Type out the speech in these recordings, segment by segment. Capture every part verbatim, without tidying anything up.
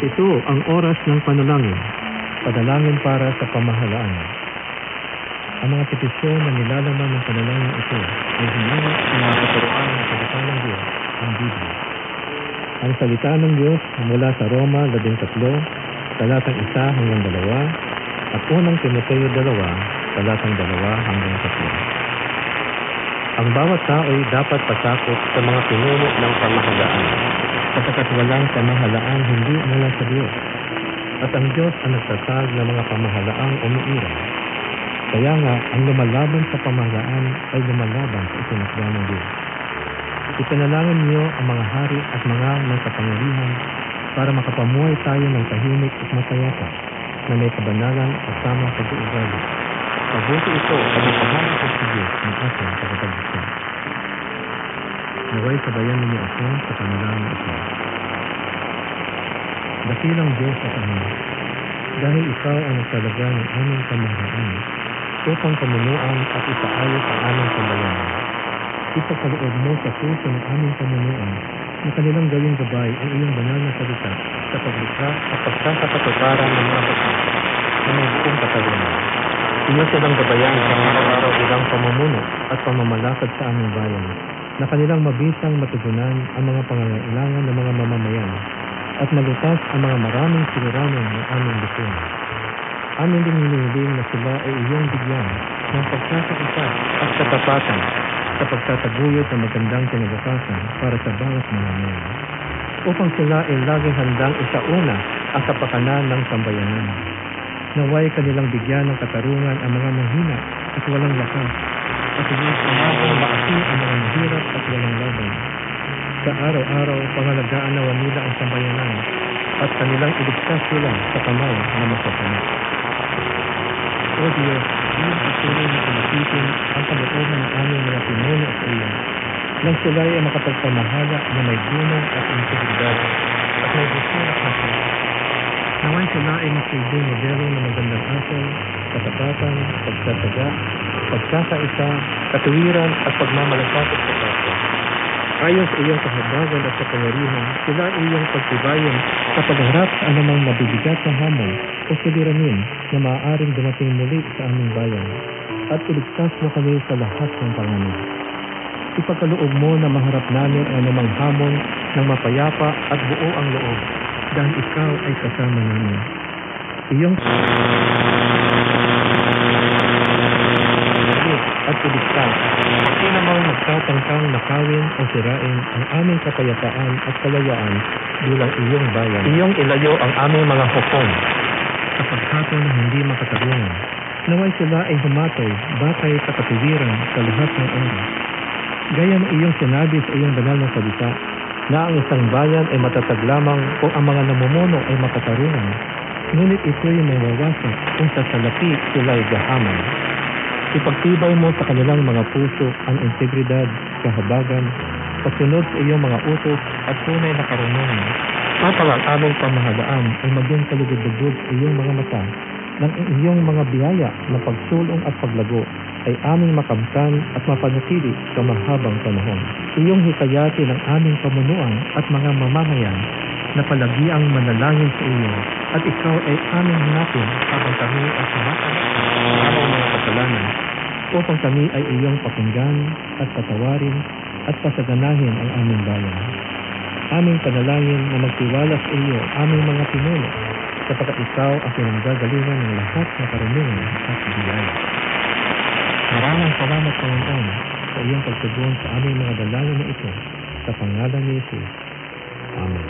Ito ang oras ng panalangin. Panalangin para sa pamahalaan. Ang mga petisyon na nilalaman ng panalangin ito ay hinanap sa mga katuroan ng salita ng Diyos, ang Biblia. Ang salita ng Diyos mula sa Roma labing tatlo, talatang isa hanggang dalawa, at unang Timoteo dalawa, talatang dalawa hanggang tatlo. Ang bawat tao ay dapat pasakop sa mga pinuno ng pamahalaan, sapagkat walang pamahalaan hindi mula sa Diyos. At ang Diyos ang nagtatag ng mga pamahalaang umiiral. Kaya nga, ang lumalaban sa pamahalaan ay lumalaban sa itinakda ng Diyos. Ipanalangin niyo ang mga hari at mga nagkapangyarihan para makapamuhay tayo ng tahimik at masayapa na may kabanalan at tamang pag-uugali. Mabuti ito sa mapahalang sa Diyos ng ating pagkatagpuan. Naway sabayan ninyo ako sa panalangin ito. Dakilang Diyos sa Ama, dahil ikaw ang nagtalaga ng aming pamahalaan upang pamunuan at ipaayos ang aming sambayanan. Ipagkaloob mo sa puso ng aming pamunuan na kanilang gawing gabay ang iyong banal na salita sa paglikha at pagkakapatuparan ng mga batas na may buong katarungan. Iyo silang gabayan sa araw-araw ilang pamumuno at pamamalakad sa aming bayan na kanilang mabisang matugunan ang mga pangangailangan ng mga mamamayan at malutas ang mga maraming siliranin ng aming lipunan. Amin din hinihiling na sila ay iyong bigyan ng pagkakaisa at katapatan sa pagtataguyod ng magandang kinabukasan para sa bawat mamamayan, upang sila ay laging handang isauna ang kapakanan ng sambayanan. Naway kanilang bigyan ng katarungan ang mga mahina at walang lakas, at iyong umabang maasi ang mga mahirap at walang laban. Sa araw-araw, pangalagaan nawa nila ang sambayanan at kanilang iligtas sila sa kamay na masasama. O Diyos, iyong patuloy na palapitin ang kalooban ng aming mga pinuno sa iyo, nang sila ay makapagpamahala na may gunong at integridad at may busurak na sila. Naway sila ay magsilbing modelo ng magandang asal, katapatan, pagtataga, pagkakaisa, katuwiran at pagmamalasakit sa kapwa. Ayon sa iyong kahabagan at kapangyarihan, sila ay iyong pagtibayan sa pagharap sa anumang mabibigat na hamon o suliranin na maaaring dumating muli sa aming bayan, at iligtas mo kami sa lahat ng panganib. Ipagkaloob mo na maharap namin ang anumang hamon ng mapayapa at buo ang loob, dahil ikaw ay kasama namin. Iyong at iligtas, hindi namang magtatangkang nakawin o sirain ang aming kapayapaan at kalayaan bilang iyong bayan. Iyong ilayo ang aming mga hukong sa paghatol na hindi makatarungan. Naway sila ay humatol batay sa katuwiran sa lahat ng oras. Gaya ng iyong sinabi sa iyong banal na salita, na ang isang bayan ay matatag lamang kung ang mga namumuno ay makatarungan, ngunit ito'y mawawasak kung sa salapi sila'y gahaman. Ipagtibay mo sa kanilang mga puso ang integridad, kahabagan, pagsunod sa iyong mga utos at tunay na karunungan. Upang ang aming pamahalaan ay maging kalugod-lugod sa iyong mga mata, ng iyong mga biyaya na pagsulong at paglago ay aming makamtan at mapanatili sa mahabang panahon. Iyong hikayati ng aming pamunuan at mga mamamayan na palagi ang manalangin sa iyo, at ikaw ay aming hanapin habang kami ay sumasama sa aming mga kasalanan, upang kami ay iyong pakinggan at patawarin at pasaganahin ang aming bayan. Aming panalangin na magtiwala sa iyo aming mga pinuno, sapagkat ikaw ang pinanggagalingan ng lahat na karunungan at biyaya. Maraming salamat, Panginoon, sa iyong pagtugon sa aming mga dalangin na ito, sa pangalan ni Jesus. Amen.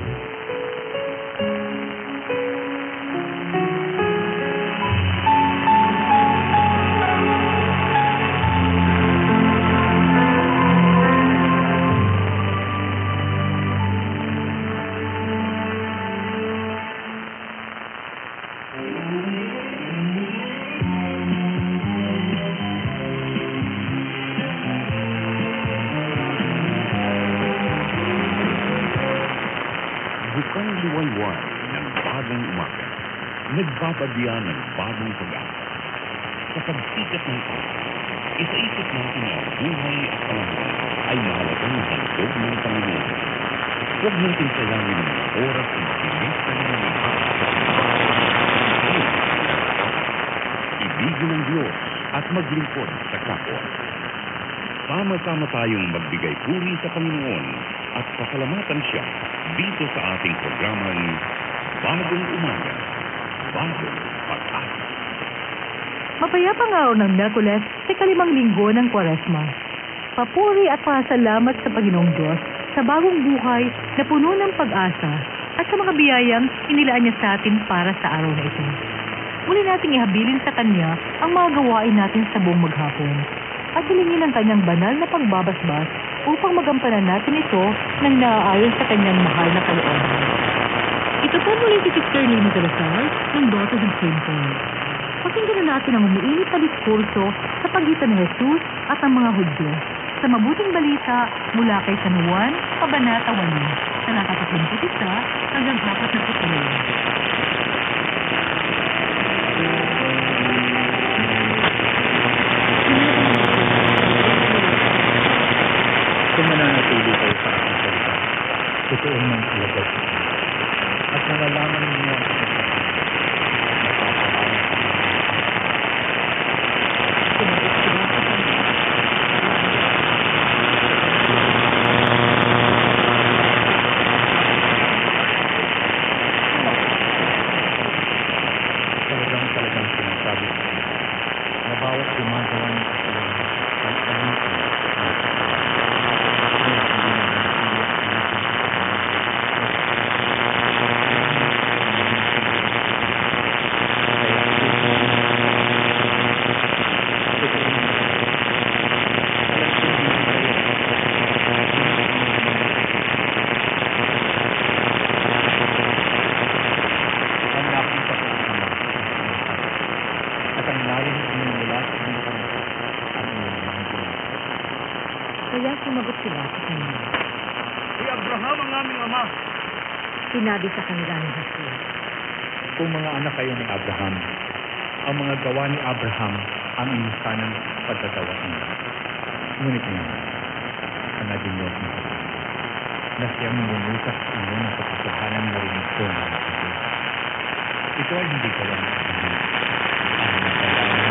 Bukang liwanwan ng bagong umaga, nagbabadya ng bagong pag-asa. Sa pagsikat ng araw, isa-isip natin na buhay at panahon ay mahalagang handog ng Panginoon. Huwag natin sayangin ang mga oras na makinig sa mga likas. Ibigin ang Diyos at maglingkod sa kapwa. Sama-sama tayong magbigay puri sa Panginoon at pasalamatan siya dito sa ating programang Bagong Umaga, Bagong Pag-asa. Mapayapang araw ng Miyerkules sa ikalimang linggo ng Kwaresma. Papuri at pasalamat sa Panginoong Diyos sa bagong buhay na puno ng pag-asa at sa mga biyayang inilaan niya sa atin para sa araw na ito. Muli nating ihabilin sa Kanya ang mga gawain natin sa buong maghapon at hilingin ang Kanyang banal na pagbabasbas upang magampanan natin ito ng naaayon sa Kanyang mahal na kalooban. Ito po muli si Sister Lina Salazar ng Daughters of Saint Paul. Pakinggan na natin ang umiinit na diskurso sa pagitan ng Jesus at ang mga Hudyo sa mabuting balita mula kay San Juan, Kabanata walo, talata tatlumpu't isa hanggang apat na putulong. Kung mananatili kayo sa aking salita, totoo ng alagad at nalalaman ninyo ang aking salita. Talagang talagang sinasabi ko na bawat gumagawa ng kasalanan ay alitin ng Kaya sumagot sila sa kanya. Si Abraham ang aming ama. Sinabi sa kanila ni Jesus, Kung mga anak kayo ni Abraham, ang mga gawa ni Abraham ang inyong sanang pagkagawain. Ngunit ngayon, ang naging Diyos na ito, na siya mangungusap sa inyo ng katotohanan na rinig ko ng Jesus. Ito ay hindi gawa ni Abraham. Ang nagkalaman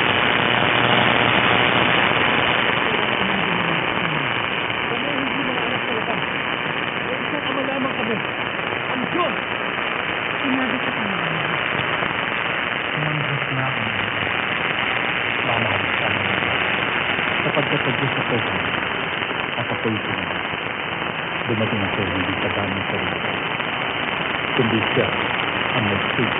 sinabi sa kanila, Sumanghos na ang mamahal sa mga sapagkat sa Diyos ako at ako'y sumunod. Dumating ako hindi sa daming sarili, kundi siya ang nagsugo.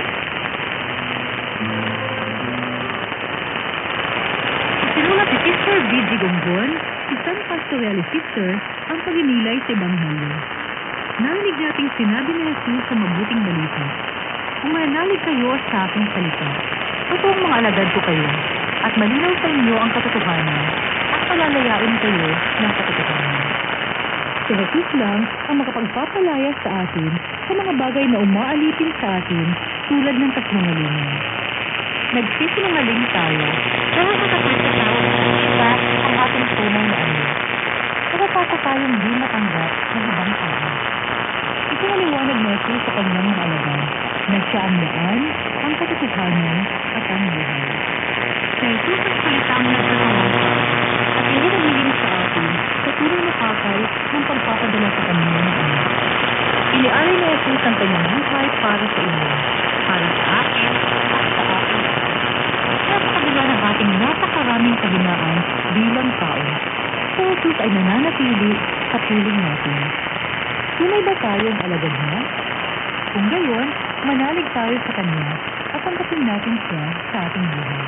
Isinulat ni Sister V G Gonggon, isang pastoral sister, ang paginilay sa Ebanghelyo. Narinig nating sinabi ni Jesus sa mabuting balita, Kung mananalig kayo sa aking salita, totoong mga alagad ko kayo, at malinaw sa inyo ang katotohanan, at palalayain kayo ng katotohanan. Si Jesus lang ang makapagpapalaya sa atin sa mga bagay na umaalipin sa atin tulad ng kasinungalingan. Nagsisinungaling tayo dahil nakatwid sa tao sa ang ating tunay na ano. Nakapasa tayong di matanggap ng ibang tao. Ipinaliwanag na Jesus sa kanyang mga alagad na siya ang daan, ang katotohanan at ang buhay. Si Jesus ang salitang nagkakamuha at hindi nagiging sa atin sa tunay na pakay ng pagpapadala sa kanya ng ano. Inialay na Jesus ang kanyang buhay para sa inyo, para sa akin, sa akin. Kaya sa kabila ng ating napakaraming kahinaan bilang tao, si Jesus ay nananatili sa piling natin. Tunay ba tayong alagad niya? Kung gayon, manalig tayo sa Kanya at tanggapin natin siya sa ating buhay.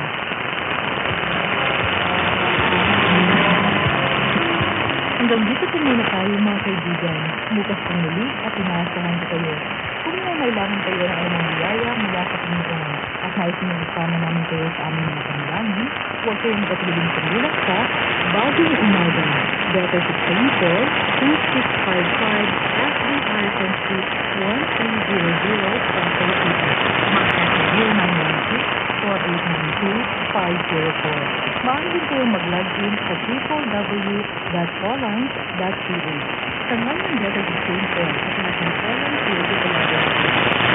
Hanggang dito po muna tayo mga kaibigan. Bukas pang muli at inaasahan ko kayo. Kung nangailangan kayo ng anumang biyaya mula sa Panginoon at nais niyong isama namin kayo sa aming mga panalangin, huwag kayong magpatuloy sa bilang sa Bagong Umaga, Daughters of Saint Paul, two six five five F B Harrison Street, one three zero zero, Central City. Mag-text sa zero nine one six, four eight nine two, five zero four. Maaari din kayong mag-log in sa w w w dot paullines dot c h. Tangal ng Data Exchange Fair at National Creative Collaboration.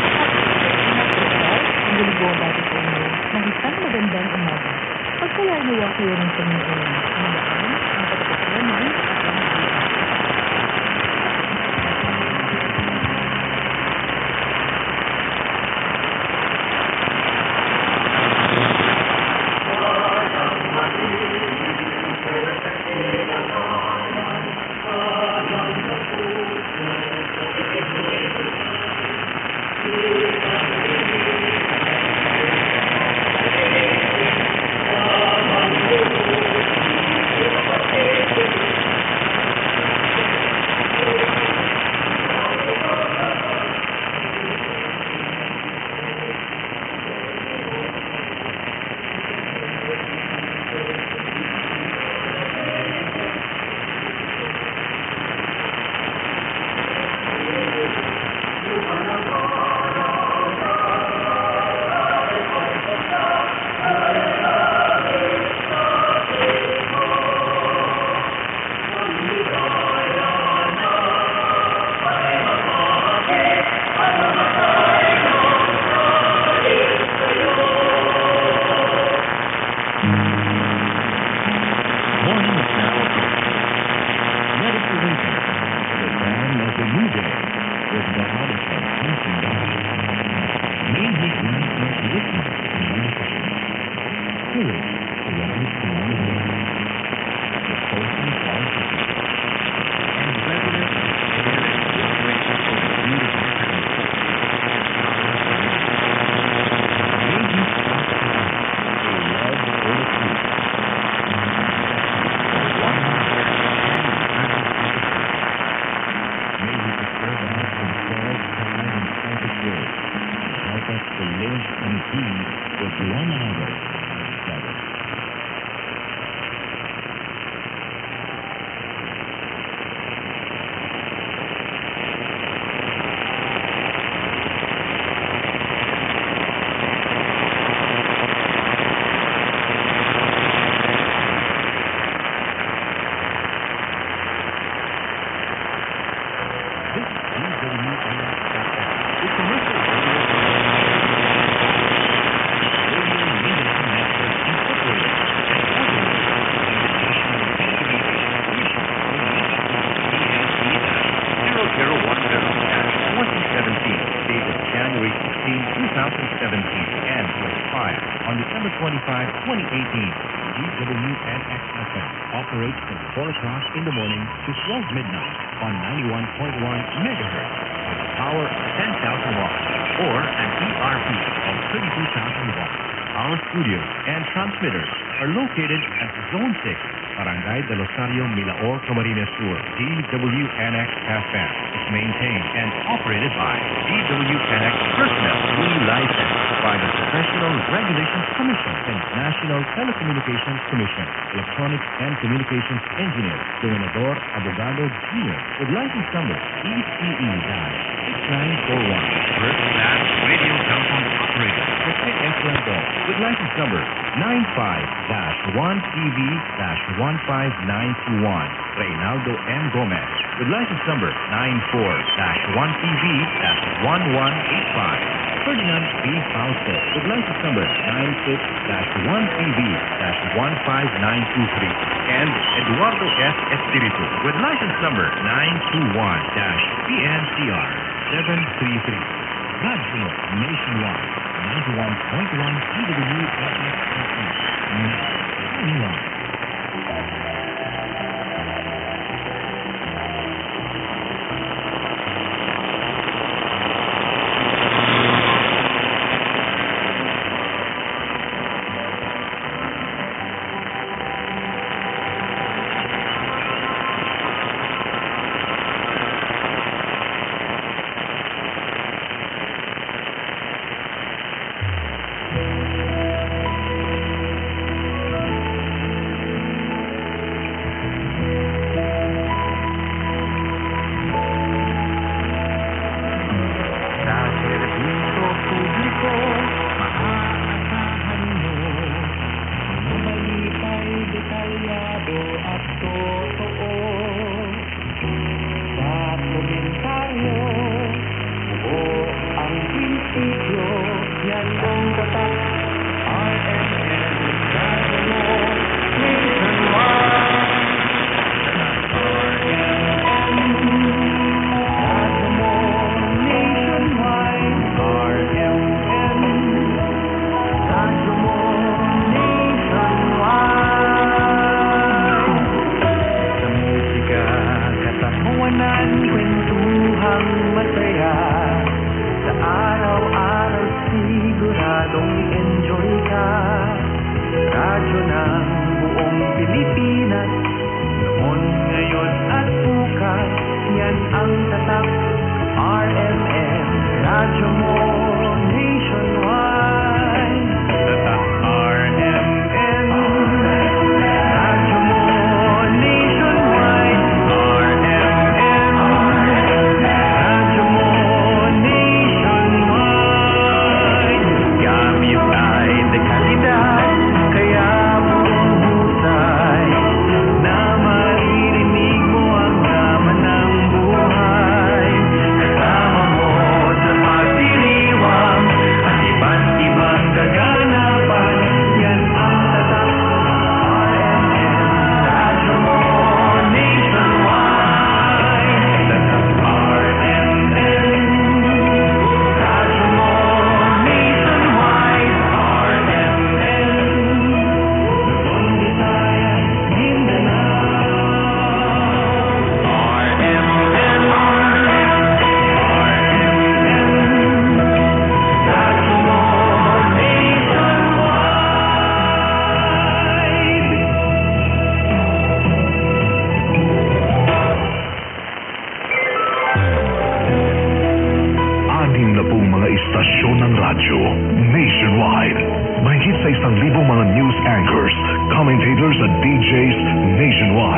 Ang gulibong dati sa inyo ng isang magandang umaga. Pagkaya nawa kayo ng Panginoon, ang daan, ang katapatuan at ang twenty eighteen, G W N X F M operates from four o'clock in the morning to twelve midnight on ninety-one point one megahertz with a power of ten thousand watts or an E R P of thirty-two thousand watts. Our studios and transmitters are located at Zone six, Barangay de Rosario, Milaor, Camarines Sur. G W N X F M is maintained and operated by G W N X personnel duly licensed by the Professional Regulations Commission and National Telecommunications Commission. Electronics and Communications Engineer, Gobernador Abogado Junior with license number E C E six nine four one. First Class Radio Telephone Operator, Jose S. Landon with license number nine five dash one T V dash one five nine two one. Reynaldo M. Gomez with license number nine four dash one T V dash one one eight five. Ferdinand B. Fausto with license number nine six dash one T V dash one five nine two three. And Eduardo S. Espiritu with license number nine two one dash P N C R seven three three. Radio Nationwide, ninety-one point one T W F X F M. Now,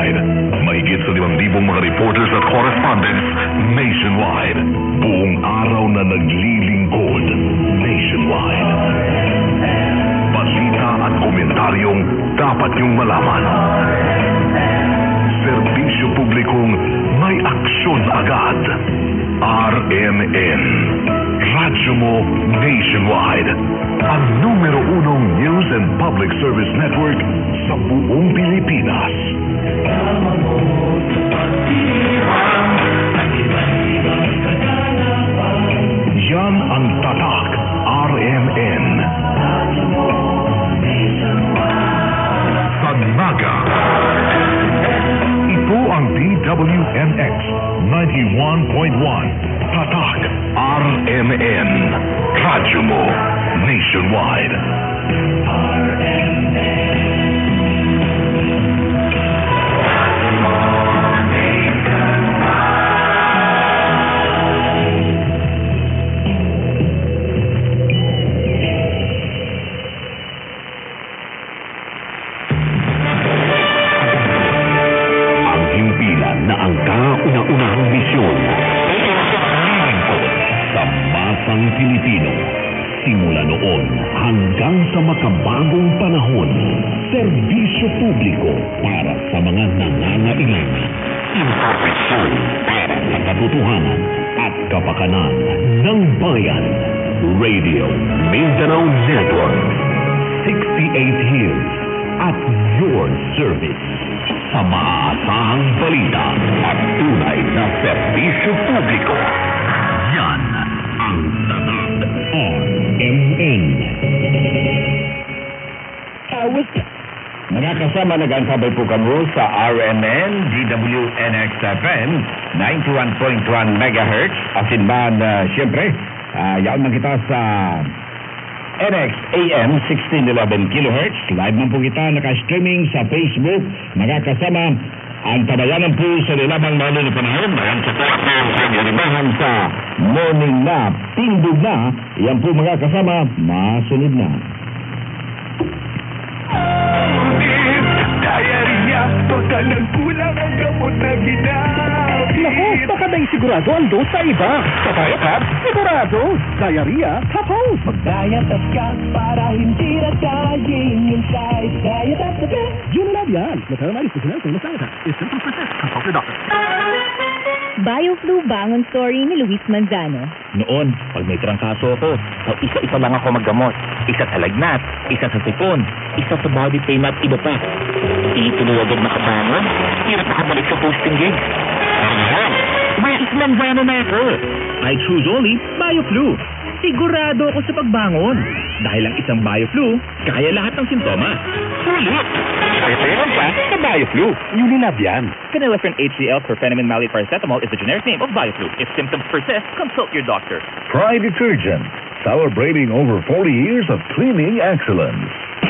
nationwide. Mahigit sa limang libong mga reporters at correspondents nationwide. Buong araw na naglilingkod nationwide. Balita at komentaryong dapat niyong malaman. Serbisyo publikong may aksyon agad. R M N. Radyo mo nationwide. Ang numero unong news and public service network sa buong Pilipinas. Yan ang tatak R M N. Sa Naga. Ito ang D W N X ninety-one point one. Tatak R M N. Radyo mo nationwide. R M N. Kauna-unahang misyon sa masang Pilipino. Simula noon hanggang sa makabagong panahon, serbisyo publiko para sa mga nangangailangan. Impormasyon para sa katotohanan at kapakanan ng bayan. Radio Mindanao Network. sixty-eight years at your service. Sa maaasahang balita at tunay na serbisyo publiko. Yan ang tatak R M N. Nakakasama nag-ansabay po kamo sa R M N, D W N X F M, ninety-one point one megahertz. Asin man, uh, siyempre, uh, yaon man kita sa N X A M sixteen eleven kilohertz. Live man po kita naka-streaming sa Facebook. Nakakasama ang tabayanan po sa nilabang malo na panahon. Ayan sa po ako sa galibahan sa morning na, tindog na. Yan po mga kasama, masunod na. Diarrhea, totalang kulang ang gamot na ginamit. Naku, baka nang sigurado ang dose sa iba. Sa Diet-Ab, sigurado. Diarrhea, tapos. Mag-Diet-Ab ka para hindi na dying inside. Diet-Ab na ka. Yun na yan. Matalaman istusinal kung masayata. If symptoms persist, consult your doctor. BioFlu Bangon Story ni Luis Manzano. Noon, pag may trangkaso ako, so isa-isa lang ako maggamot. Isa sa lagnat, isa sa sipon, isa sa body pain at iba pa. Hindi tuloy agad makabangon, hirap nakabalik sa posting gigs. Ayan, may Manzano na ako. I choose only BioFlu. Sigurado ako sa pagbangon. Dahil ang isang BioFlu, kaya lahat ng sintomas. Sulit! Referral pa sa BioFlu. Unilab yan. Phenylephrine H C L Chlorpheniramine Maleate Paracetamol is the generic name of BioFlu. If symptoms persist, consult your doctor. Try detergent. Celebrating over forty years of cleaning excellence.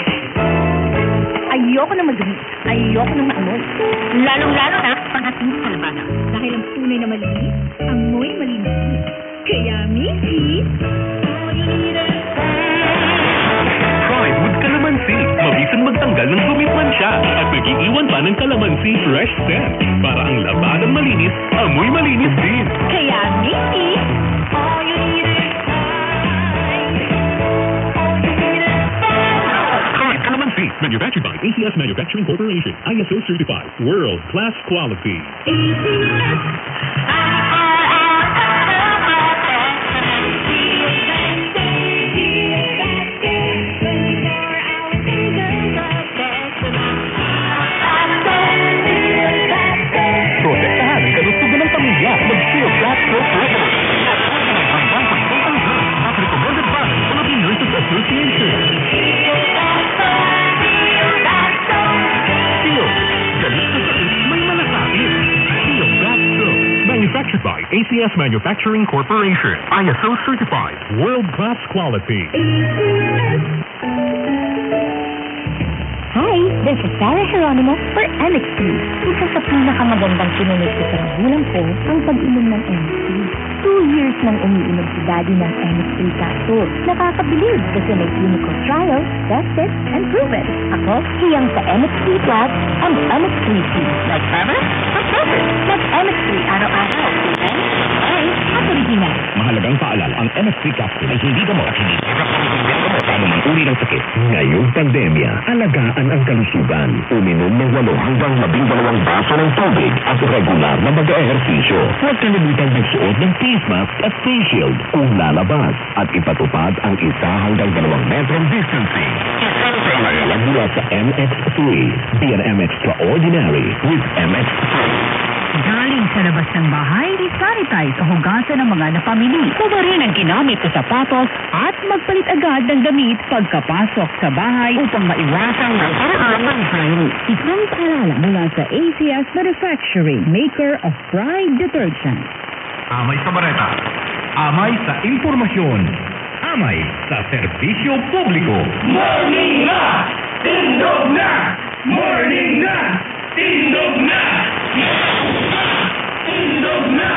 Ayoko na madumi. Ayoko na maamoy. Lalong-lalo na pag-ating sa kalabana. Dahil ang tunay na malinis, amoy malinis. Kaya, Missy, Try wood calamansi. Mabisang magtanggal ng dumitman siya. At nag-iiwan pa ng calamansi fresh scent. Para ang labanan malinis, amoy malinis din. Kaya, Missy, all you need is time. All you need is time. Try calamansi. Manufactured by A C S Manufacturing Corporation. I S O certified. World-class quality. A C S. Protektahan ang kalusugan ng pamilya. Mag-Shield Black Soap Regular. Hanggang pagpunta na at recommended by Philippine Nurses Association. Shield. Galit sa sakit, may malasakit. Shield Black Soap. Manufactured by A C S Manufacturing Corporation. I S O certified. World-class quality. Hi! then sa Sarah Geronimo for M X three. Isa sa pinakamagandang sinunod ko sa magulang ko ang pag-inom ng M X three. Two years nang umiinom si Daddy ng M X three capsule. Nakakabilib kasi may clinical trial, tested, and proven. Ako, hiyang sa M X three Plus and M X three C. Like Farmer? Like Farmer. Like M X three araw-araw. Tulen? Ay, at original. Mahalagang paalala, ang M X three capsule ay hindi gamot at hindi representative gamot sa anumang uri ng sakit. Ngayong pandemya, alagaan ang kalusugan. Uminom ng walo hanggang labing dalawang baso ng tubig at regular na mag-ehersisyo. Huwag kalimutan magsuot ng face mask at face shield kung lalabas at ipatupad ang isa hanggang dalawang metrong distancing. Isang pangalalang mula sa M X three. Be an M Extraordinary with M X three. Galing sa labas ng bahay, i-sanitize o hugasan ng mga napamili. Kubarin ang ginamit sa sapatos at magpalit agad ng damit pagkapasok sa bahay upang maiwasan ng paraan ng virus. Isang paalala mula sa A C S Manufacturing, maker of Pride Detergent. Amay sa bareta, amay sa impormasyon, amay sa serbisyo publiko. Morning na! Tindog na! Morning na! Tindog na! Tindog na!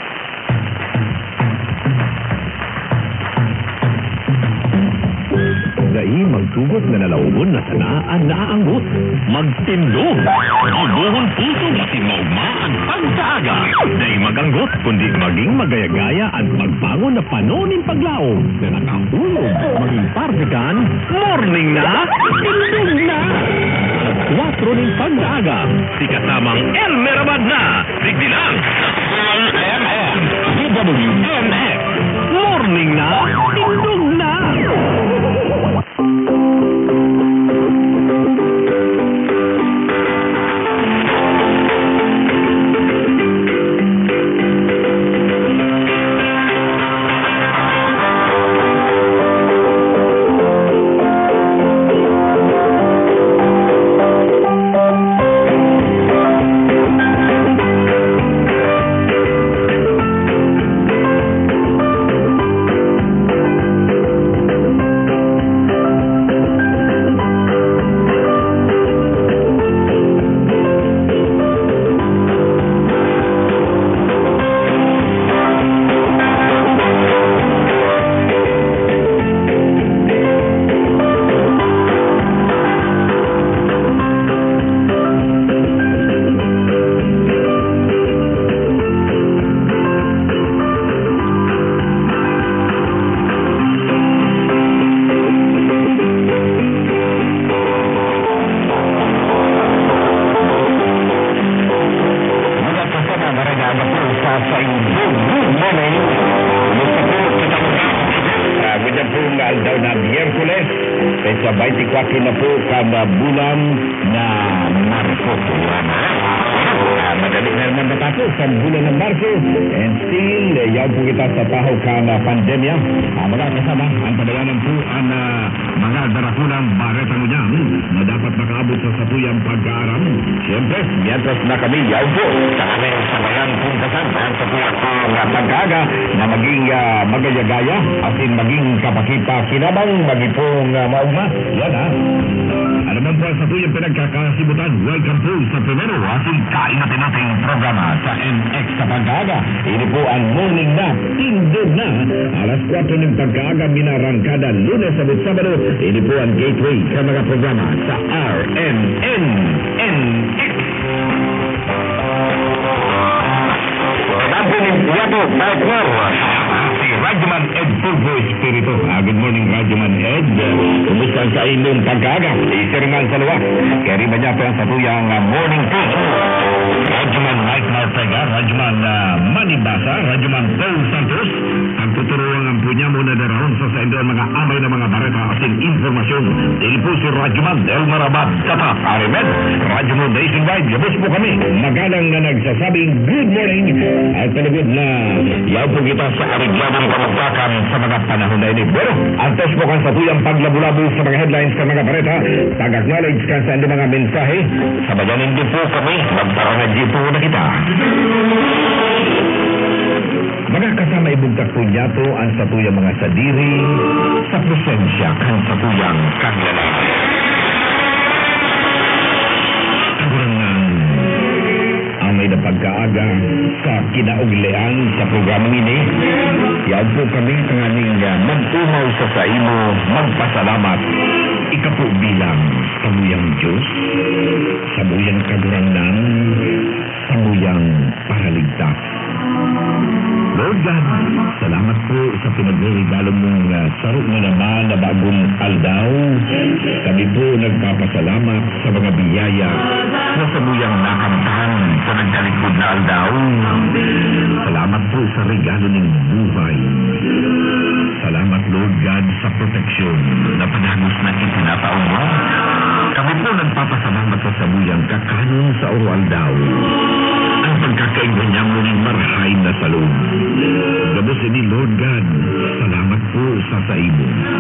Dahil magtugot na nalaugon na sanaan naaanggot. Magtindog! Gibuhon puso kasi maugmaan pagkaaga. Dahil maganggot, kundi maging magayagaya at magbangon na panonin paglaong na nakahulog. Maging partikan, morning na, tindog na! Kwatro ng pagkaaga, si kasamang Elmer Abad na, sigdilang sa L M M, D W N X, morning na, tindog na! dalawamput na po kada bulan na Marso. Uh, madali na naman matapos ang bulan ng Marso. And still, uh, yaw po kita sa tahaw ka na pandemya. Uh, mga kasama, ang padalanan po ang uh, mga darakulang bareta mo dyan na dapat makaabot sa satuyang pag-aaram. Siyempre, mientras na kami yaw po sa aming sabayan puntasan ang satuyang uh, pag-aaga na maging uh, magayagaya at maging kapakipa-kinabang magipong uh, mauma. Yan ha. Ano man po sa tuyang pinagkakasibutan, welcome po sa primero asing kain natin nating programa sa N X sa pag-aaga. Ini po ang morning nap, tindog na, alas kwatro ng pag-aaga, minarangkada, lunes sa Sabado. Ini po ang gateway sa mga programa sa R M N N X. Nabunin yato, partner, si Radyoman Ed Pulvo Espiritu. Ah, good morning, Radyoman Ed. Kumusta sa inyong pag-aaga? Isirman sa luwa. Kaya ba niya po ang satuyang uh, morning tea? Radyoman Mike Martega, Radyoman uh, Manibasa, Radyoman Paul Santos. Ang tuturuan ang punya muna darahon sa sa indo mga amay na mga bareta ating informasyon. Dili po si Radyoman Elmer Abad Kata Arimed. Radyoman Nationwide, labos po kami. Magalang na nagsasabing good morning at palugod na yaw po kita sa arigladang kamagpakan sa mga panahon na ini. Pero, antos po kan sa tuyang paglabulabo sa mga headlines ka mga bareta, pag-acknowledge ka sa indo mga mensahe. Sabaganin din po kami, magparangadji po na kita. Mga kasama ibugtak po niya to ang satuyang mga sadiri sa presensya kan satuyang kaglalaki. pagkaaga sa kinauglean sa programa ini. Yan po kami tanganing uh, magtumaw sa sa imo, magpasalamat. Ikapo bilang samuyang Diyos, samuyang kagurangnan, samuyang paraligtas. Lord God, salamat po sa pinagregalo mong uh, saro mo naman na bagong aldaw. Kami po nagpapasalamat sa mga biyaya na samuyang nakamtan sa nagdalikod na aldaw. Salamat po sa regalo ng buhay. Salamat, Lord God, sa proteksyon na panagos na itinataon mo. Kami po nagpapasalamat sa samuyang kakanon sa oro aldaw. Ang pagkakaigwa niya muling marhay na salud. Gabos ini, Lord God, salamat po sa sa imo.